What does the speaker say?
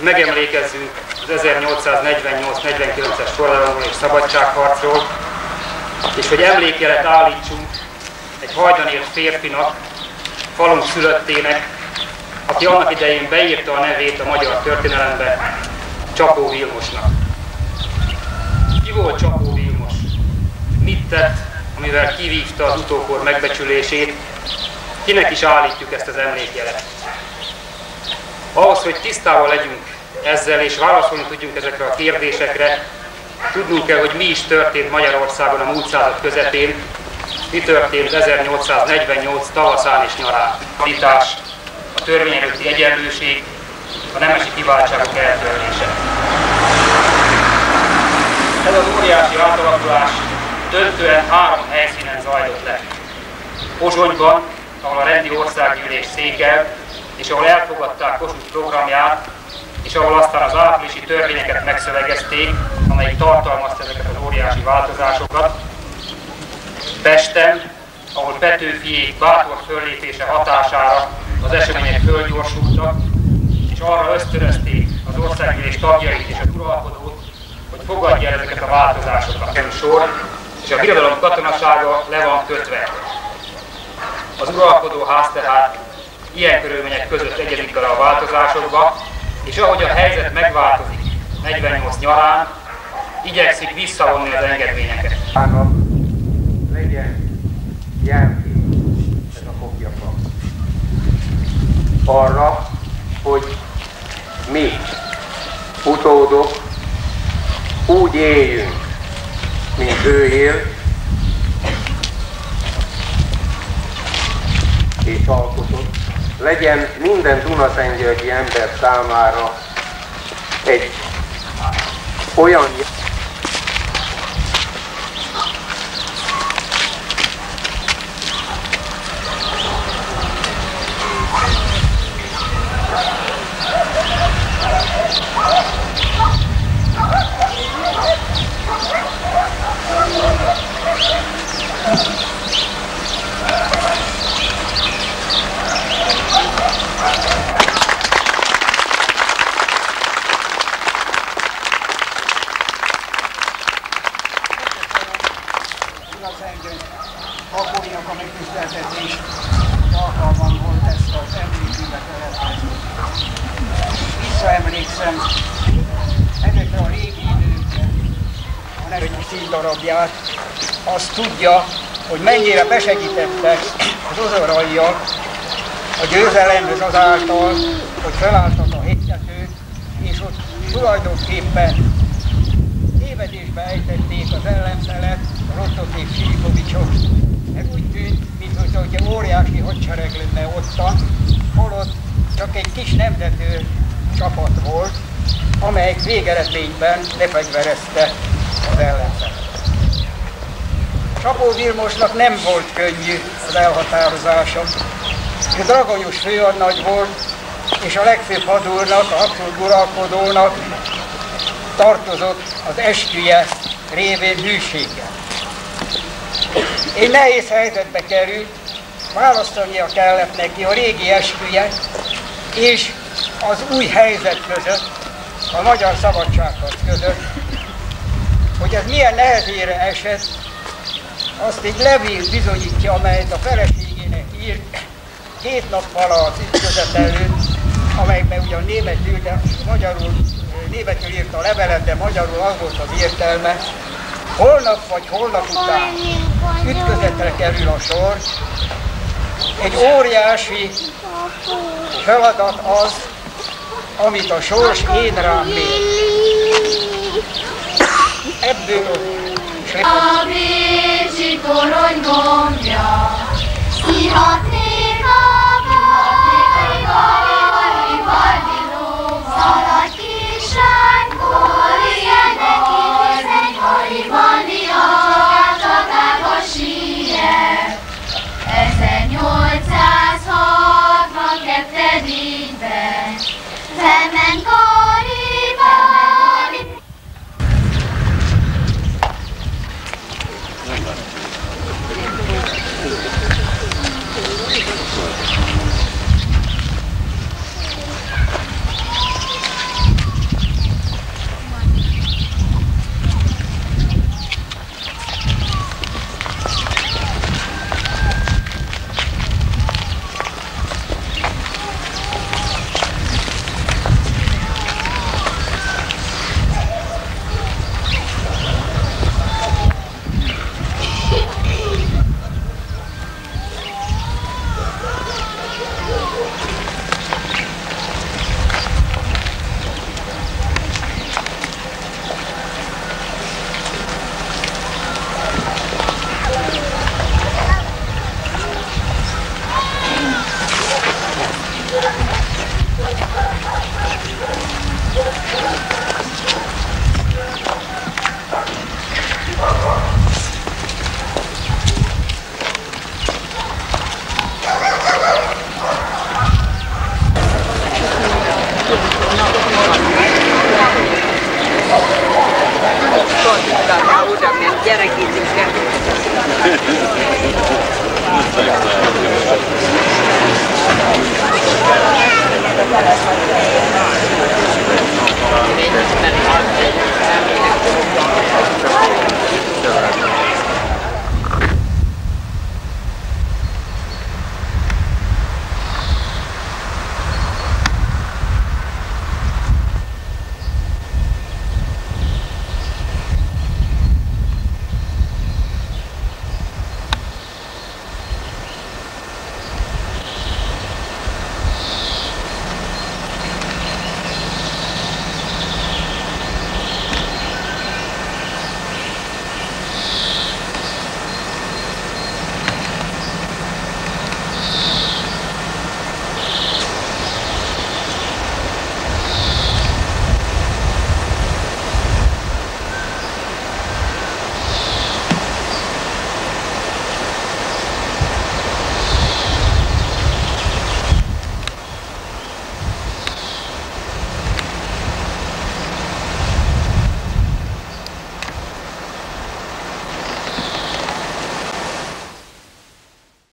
megemlékezzünk az 1848-49-es forradalomról és szabadságharcról, és hogy emlékjelet állítsunk egy hajdan ért férfinak, falunk szülöttének, aki annak idején beírta a nevét a magyar történelembe, Csapó Vilmosnak. Ki volt Csapó Vilmos? Mit tett, amivel kivívta az utókor megbecsülését? Kinek is állítjuk ezt az emlékjelet? Ahhoz, hogy tisztában legyünk ezzel és válaszolni tudjunk ezekre a kérdésekre, tudnunk kell, hogy mi is történt Magyarországon a múlt század közepén, mi történt 1848 tavaszán és nyarán. A törvény előtti egyenlőség, a nemesi kiváltságok eltörlése. Ez az óriási átalakulás döntően 3 helyszínen zajlott le. Pozsonyban, ahol a rendi országgyűlés székel, és ahol elfogadták Kossuth programját, és ahol aztán az áprilisi törvényeket megszövegezték, amelyik tartalmazta ezeket az óriási változásokat. Pesten, ahol Petőfiék bátor föllépése hatására az események fölgyorsultak, és arra ösztönözték az országgyűlés tagjait és az uralkodót, hogy fogadja ezeket a változásokat. Kerül sor, és a birodalom katonasága le van kötve. Az uralkodóház tehát ilyen körülmények között egyedik bele a változásokba, és ahogy a helyzet megváltozik 48 nyarán, igyekszik visszavonni az engedményeket. Legyen jelkép ez a foglyafal arra, hogy mi, utódok, úgy éljünk, mint ő él, és alkotott. Legyen minden dunaszentgyörgyi ember számára egy olyan Akkorinak a megtiszteltetés alkalmam volt ezt az emlékművet elhelyezni. Visszaemlékszem ezekre a régi időkre, a nevű színdarabját, azt tudja, hogy mennyire besegítettek az ozoraiak a győzelemhez azáltal, hogy felálltak a hegytetők, és ott tulajdonképpen tévedésbe ejtették az ellenfelet, a Rottok és Filipovicsok. Ez úgy tűnt, mintha óriási hadsereg lenne ottan, holott csak egy kis nemzető csapat volt, amelyik végeredményben lefegyverezte az ellenfelet. Csapó Vilmosnak nem volt könnyű az elhatározása. Ő dragonyos főadnagy volt, és a legfőbb hadúrnak, a Habsburg uralkodónak tartozott az esküje révén hűséggel. Egy nehéz helyzetbe került, választania kellett neki a régi esküjet és az új helyzet között, a magyar szabadságharc között. Hogy ez milyen nehezére esett, azt egy levél bizonyítja, amelyet a feleségének írt 2 nappal az ütközet előtt, amelyben ugyan németül, de németül írta a levelet, de magyarul az volt az értelme. Holnap vagy holnap után ütközetre kerül a sor. Egy óriási feladat az, amit a sors én rám mér. Ebből a bécsi torony gombja, ihatnék a szaladj kisánykor, ilyenek kivisznek, haribani a csatába síre. 1862-ben felment Garibali. gyerekítésre.